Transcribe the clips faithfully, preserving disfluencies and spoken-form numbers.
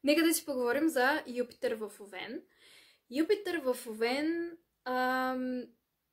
Нека да си поговорим за Юпитер в Овен. Юпитер в Овен ам,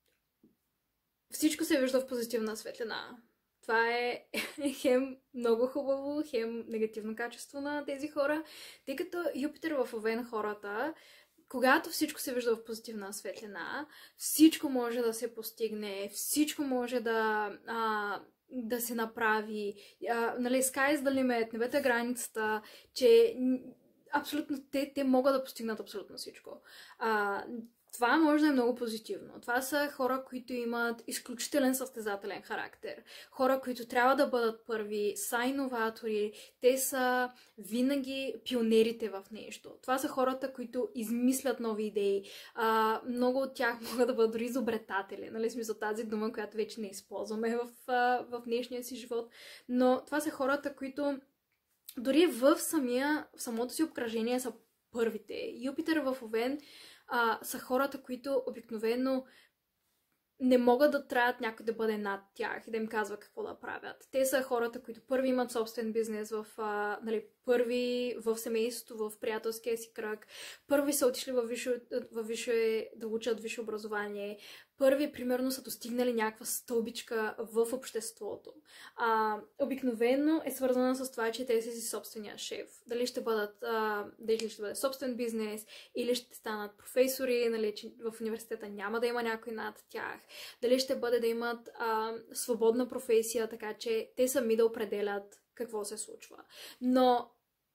всичко се вижда в позитивна светлина. Това е хем много хубаво, хем негативно качество на тези хора, тъй като Юпитер в Овен хората, когато всичко се вижда в позитивна светлина, всичко може да се постигне, всичко може да, а, да се направи. А, нали, sky is the limit, небето е границата, че абсолютно те, те могат да постигнат абсолютно всичко. А, това може да е много позитивно. Това са хора, които имат изключителен състезателен характер. Хора, които трябва да бъдат първи, са иноватори, те са винаги пионерите в нещо. Това са хората, които измислят нови идеи. А, много от тях могат да бъдат дори изобретатели. Нали, смисъл тази дума, която вече не използваме в, в днешния си живот. Но това са хората, които дори в, самия, в самото си обкръжение са първите. Юпитер в Овен а, са хората, които обикновено не могат да траят някой да бъде над тях и да им казва какво да правят. Те са хората, които първи имат собствен бизнес, в, а, нали, първи в семейството, в приятелския си кръг, първи са отишли във висше, във висше, да учат висше образование, първи, примерно, са достигнали някаква стълбичка в обществото. А, обикновено е свързана с това, че те са си собствения шеф. Дали ще бъдат, а, дали ще бъде собствен бизнес, или ще станат професори, нали, че в университета няма да има някой над тях. Дали ще бъде да имат а, свободна професия, така че те сами да определят какво се случва. Но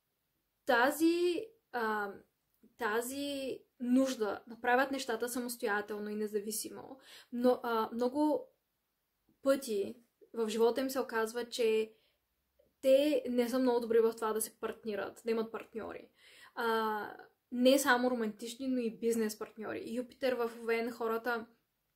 тази, а, тази нужда да правят нещата самостоятелно и независимо, но а, много пъти в живота им се оказва, че те не са много добри в това да се партнират, да имат партньори. А, не само романтични, но и бизнес партньори. Юпитер в Овен хората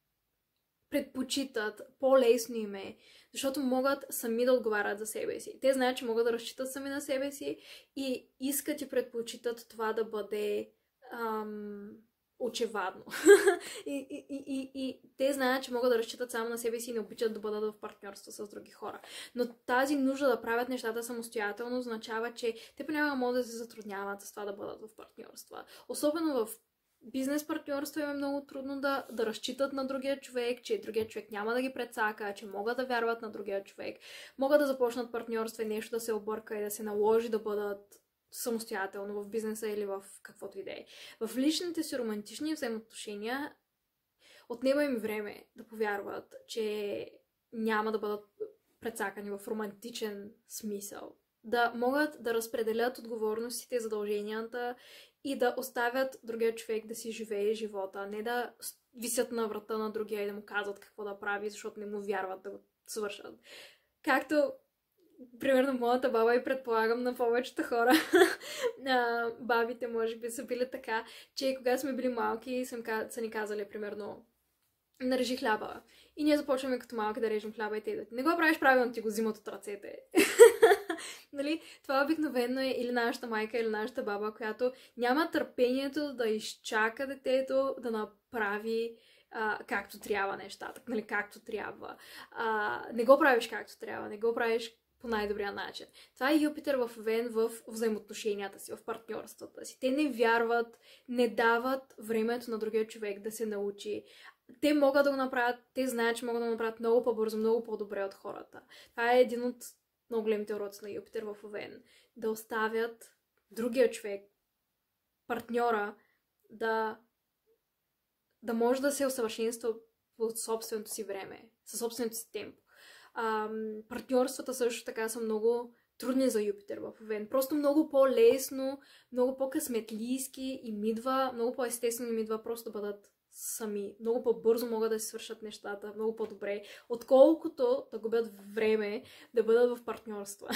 предпочитат, по-лесно им е, защото могат сами да отговарят за себе си. Те знаят, че могат да разчитат сами на себе си и искат и предпочитат това да бъде ам, очевадно. и, и, и, и те знаят, че могат да разчитат само на себе си и не обичат да бъдат в партньорство с други хора. Но тази нужда да правят нещата самостоятелно означава, че те понякога могат да се затрудняват с това да бъдат в партньорства. Особено в бизнес партньорство им е много трудно да, да разчитат на другия човек, че другия човек няма да ги прецака, че могат да вярват на другия човек, могат да започнат партньорство и нещо да се обърка и да се наложи да бъдат самостоятелно в бизнеса или в каквото и да е. В личните си романтични взаимоотношения отнема им време да повярват, че няма да бъдат прецакани в романтичен смисъл. Да могат да разпределят отговорностите и задълженията и да оставят другия човек да си живее живота, а не да висят на врата на другия и да му казват какво да прави, защото не му вярват да го свършат. Както, примерно, моята баба и предполагам на повечето хора, бабите може би са били така, че когато сме били малки, са ни казали, примерно, нарежи хляба. И ние започваме като малки да режем хляба и те идват. Не го правиш правилно, ти го взимат от ръцете. Нали? Това обикновено е или нашата майка, или нашата баба, която няма търпението да изчака детето да направи а, както трябва нещата. Нали? Както трябва. А, не го правиш както трябва, не го правиш по най-добрия начин. Това е Юпитер в Овен в взаимоотношенията си, в партньорствата си. Те не вярват, не дават времето на другия човек да се научи. Те могат да го направят, те знаят, че могат да го направят много по-бързо, много по-добре от хората. Това е един от много големите уроци на Юпитер в Овен. Да оставят другия човек, партньора, да, да може да се усъвършенства от собственото си време, със собственото си темпо. Ам, партньорствата също така са много трудни за Юпитер в Овен. Просто много по-лесно, много по-късметлийски им идва, много по-естествено им идва просто да бъдат сами. Много по-бързо могат да се свършат нещата, много по-добре, отколкото да губят време да бъдат в партньорства.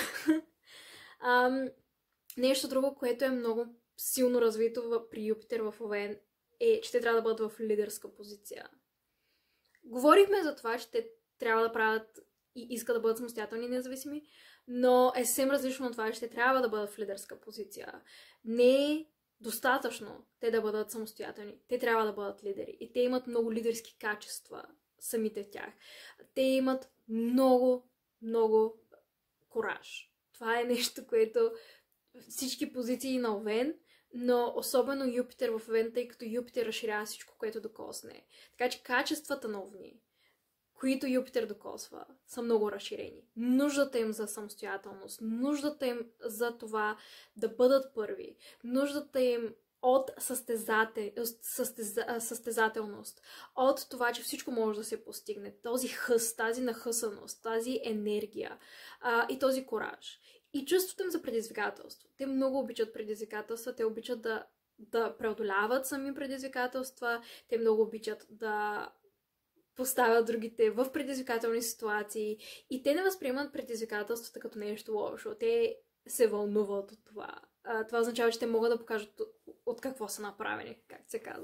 Ам, нещо друго, което е много силно развито при Юпитер в Овен, е, че те трябва да бъдат в лидерска позиция. Говорихме за това, че те трябва да правят и искат да бъдат самостоятелни и независими, но е съвсем различно от това, че те трябва да бъдат в лидерска позиция. Не е достатъчно те да бъдат самостоятелни. Те трябва да бъдат лидери. И те имат много лидерски качества, самите тях. Те имат много, много кураж. Това е нещо, което всички позиции на Овен, но особено Юпитер в Овен, тъй като Юпитер разширява всичко, което докосне. Така че качествата на Овни, които Юпитер докосва, са много разширени. Нуждата им за самостоятелност, нуждата им за това да бъдат първи, нуждата им от състезател... състеза... състезателност, от това, че всичко може да се постигне, този хъс, тази нахъсаност, тази енергия а, и този кораж. И чувството им за предизвикателство. Те много обичат предизвикателства, те обичат да, да преодоляват сами предизвикателства, те много обичат да поставят другите в предизвикателни ситуации и те не възприемат предизвикателствата като нещо лошо. Те се вълнуват от това. А, това означава, че те могат да покажат от, от какво са направени, как се казва.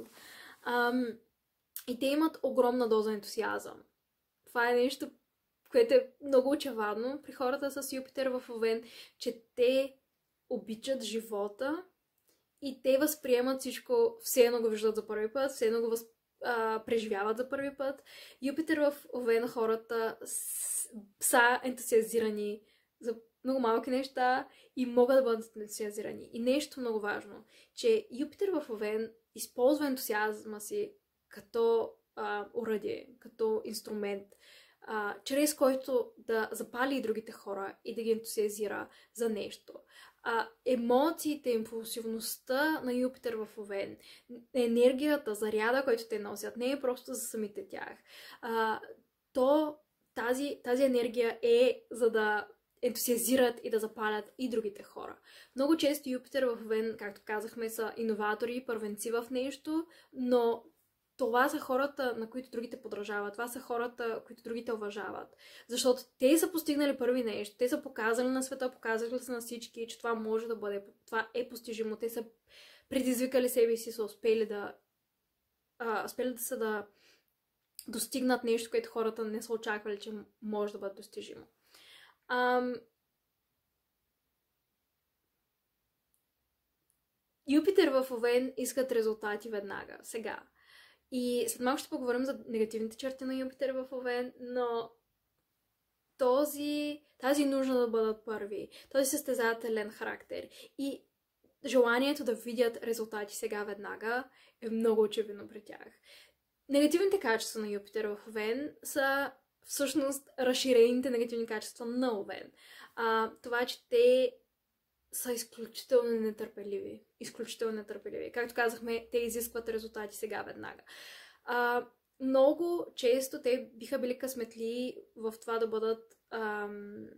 Ам, и те имат огромна доза ентусиазъм. Това е нещо, което е много очевадно при хората с Юпитер в Овен, че те обичат живота и те възприемат всичко, все едно го виждат за първи път, все едно го възприемат, Uh, преживяват за първи път. Юпитер в Овен хората с... са ентусиазирани за много малки неща и могат да бъдат ентусиазирани. И нещо много важно, че Юпитер в Овен използва ентусиазма си като uh, уръдие, като инструмент, uh, чрез който да запали и другите хора и да ги ентусиазира за нещо. А, емоциите, импулсивността на Юпитер в Овен, енергията, заряда, който те носят, не е просто за самите тях. А, то тази, тази енергия е за да ентусиазират и да запалят и другите хора. Много често Юпитер в Овен, както казахме, са иноватори, първенци в нещо, но това са хората, на които другите подражават. Това са хората, които другите уважават. Защото те са постигнали първи нещо. Те са показали на света, показали са на всички, че това може да бъде, това е постижимо. Те са предизвикали себе си, са успели да а, успели да са да достигнат нещо, което хората не са очаквали, че може да бъде достижимо. Ам... Юпитер в Овен искат резултати веднага, сега. И след малко ще поговорим за негативните черти на Юпитер в Овен, но този, тази нужда да бъдат първи, този състезателен характер и желанието да видят резултати сега веднага е много очевидно при тях. Негативните качества на Юпитер в Овен са всъщност разширените негативни качества на Овен. А, това, че те са изключително нетърпеливи. Изключително нетърпеливи. Както казахме, те изискват резултати сега веднага. А, много често те биха били късметли в това да бъдат ам,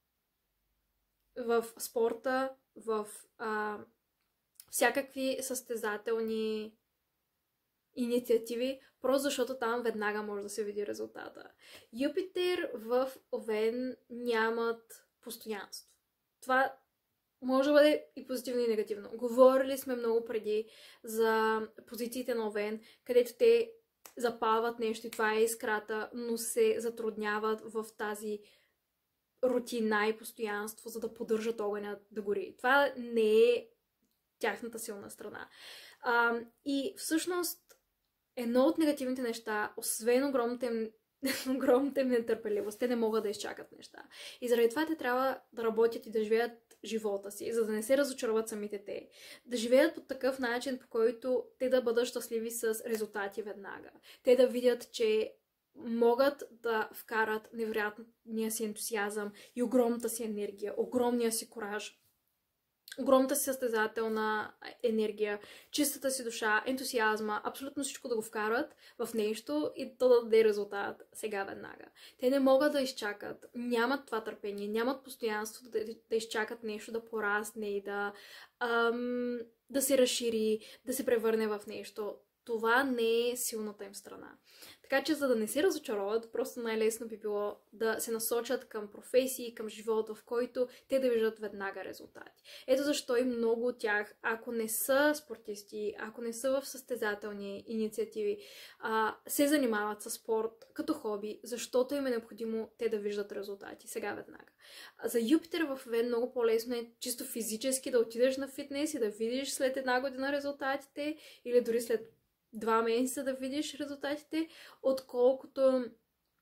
в спорта, в а, всякакви състезателни инициативи, просто защото там веднага може да се види резултата. Юпитер в Овен нямат постоянство. Това може да бъде и позитивно и негативно. Говорили сме много преди за позициите на Овен, където те запалват нещо и това е искрата, но се затрудняват в тази рутина и постоянство, за да поддържат огъня да гори. Това не е тяхната силна страна. А, и всъщност едно от негативните неща, освен огромната им, огромната им нетърпеливост, те не могат да изчакат неща. И заради това те трябва да работят и да живеят живота си, за да не се разочароват самите те. Да живеят по такъв начин, по който те да бъдат щастливи с резултати веднага. Те да видят, че могат да вкарат невероятния си ентусиазъм и огромната си енергия, огромния си кораж, огромната си състезателна енергия, чистата си душа, ентусиазма, абсолютно всичко да го вкарат в нещо и то да даде резултат сега веднага. Те не могат да изчакат, нямат това търпение, нямат постоянство да, да изчакат нещо да порасне и да, ам, да се разшири, да се превърне в нещо. Това не е силната им страна. Така че, за да не се разочароват, просто най-лесно би било да се насочат към професии, към живота, в който те да виждат веднага резултати. Ето защо и много от тях, ако не са спортисти, ако не са в състезателни инициативи, а, се занимават с спорт като хоби, защото им е необходимо те да виждат резултати сега веднага. За Юпитер в Овен много по-лесно е чисто физически да отидеш на фитнес и да видиш след една година резултатите или дори след два месеца да видиш резултатите, отколкото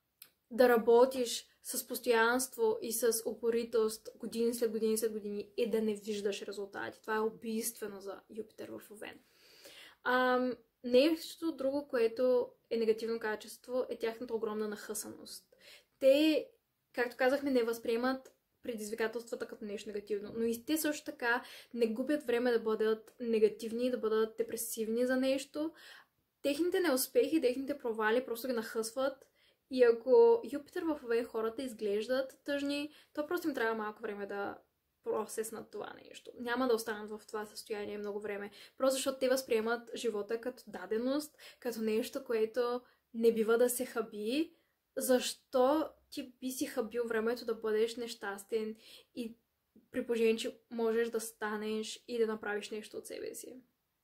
да работиш с постоянство и с упоритост години след години след години и да не виждаш резултати. Това е убийствено за Юпитер в Овен. Ам, нещо друго, което е негативно качество, е тяхната огромна нахъсаност. Те, както казахме, не възприемат предизвикателствата като нещо негативно, но и те също така не губят време да бъдат негативни, да бъдат депресивни за нещо. Техните неуспехи, техните провали просто ги нахъсват. И ако Юпитер в Овен хората изглеждат тъжни, то просто им трябва малко време да процеснат това нещо. Няма да останат в това състояние много време. Просто защото те възприемат живота като даденост, като нещо, което не бива да се хаби. Защо ти би си хабил времето да бъдеш нещастен и при положение, че можеш да станеш и да направиш нещо от себе си?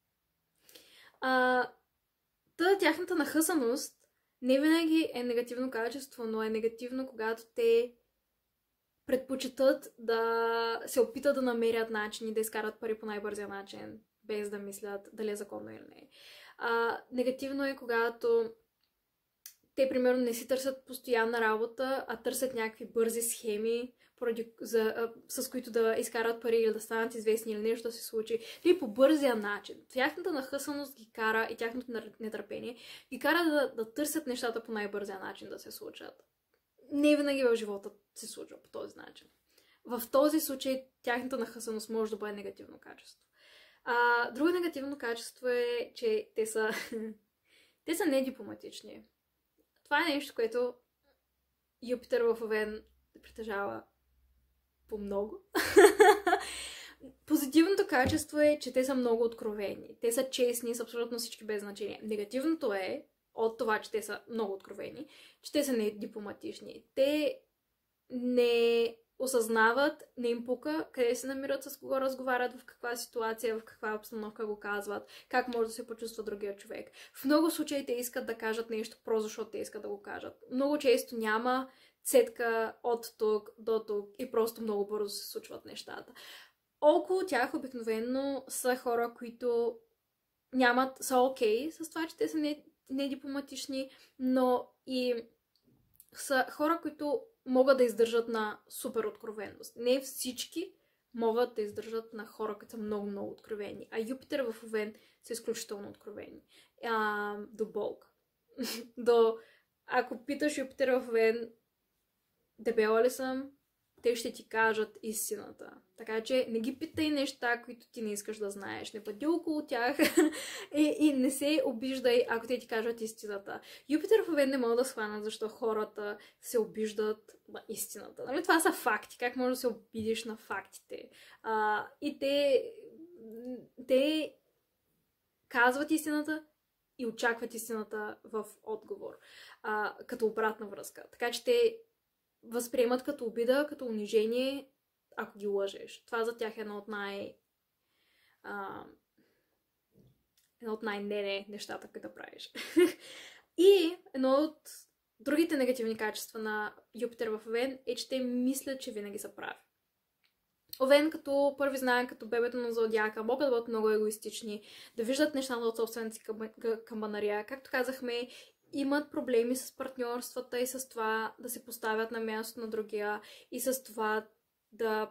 А, та тяхната нахъсаност не винаги е негативно качество, но е негативно, когато те предпочитат да се опитат да намерят начини да изкарат пари по най-бързия начин, без да мислят дали е законно или не. А, негативно е, когато те, примерно, не си търсят постоянна работа, а търсят някакви бързи схеми, поради, за, а, с които да изкарат пари или да станат известни или нещо да се случи. Или по бързия начин. Тяхната нахъсаност ги кара и тяхното нетърпение ги кара да, да търсят нещата по най-бързия начин да се случат. Не винаги в живота се случва по този начин. В този случай тяхната нахъсаност може да бъде негативно качество. А, друго негативно качество е, че те са, те са недипломатични. Това е нещо, което Юпитер в Овен притежава по много. Позитивното качество е, че те са много откровени. Те са честни с абсолютно всички без значение. Негативното е, от това, че те са много откровени, че те са недипломатични. Те не осъзнават, не им пука къде се намират, с кого разговарят, в каква ситуация, в каква обстановка го казват, как може да се почувства другия човек. В много случаи те искат да кажат нещо просто защото те искат да го кажат. Много често няма цетка от тук до тук и просто много бързо се случват нещата. Около тях обикновено са хора, които нямат, са окей с това, че те са не, недипломатични, но и са хора, които могат да издържат на супер откровенност. Не всички могат да издържат на хора, които са много-много откровени. А Юпитер в Овен са изключително откровени. А, до болка. До... Ако питаш Юпитер в Овен, дебела ли съм, те ще ти кажат истината. Така че не ги питай неща, които ти не искаш да знаеш. Не бъди около тях и, и не се обиждай, ако те ти кажат истината. Юпитер в Овен не могат да схванат защо хората се обиждат на истината. Нали? Това са факти. Как можеш да се обидиш на фактите? А, и те, те казват истината и очакват истината в отговор. А, като обратна връзка. Така че те възприемат като обида, като унижение, ако ги лъжеш. Това за тях е едно от най... А, едно от най-не нещата, които да правиш. И едно от другите негативни качества на Юпитер в Овен е, че те мислят, че винаги са прави. Овен като първи знаек, като бебето на зодиака, могат да бъдат много егоистични, да виждат нещата от собствената си камбанария. Както казахме, имат проблеми с партньорствата и с това да се поставят на място на другия и с това да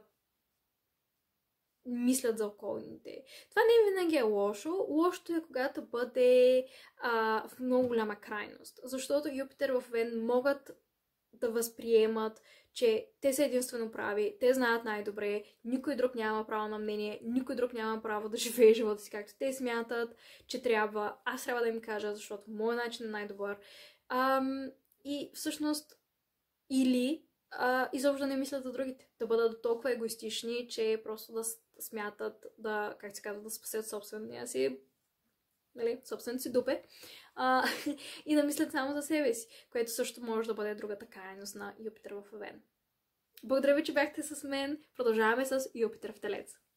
мислят за околните. Това не винаги е лошо. Лошото е когато бъде а, в много голяма крайност. Защото Юпитер в Овен могат да възприемат, че те са единствено прави, те знаят най-добре, никой друг няма право на мнение, никой друг няма право да живее живота си както те смятат, че трябва, аз трябва да им кажа, защото моят начин е най-добър. Ам, и всъщност или а, изобщо да не мислят за другите, да бъдат толкова егоистични, че просто да смятат да, как се казва, да спасят собствения си, нали, собствените си дупе, а, и да мислят само за себе си, което също може да бъде другата крайност на Юпитер в Овен. Благодаря ви, че бяхте с мен. Продължаваме с Юпитер в Телец.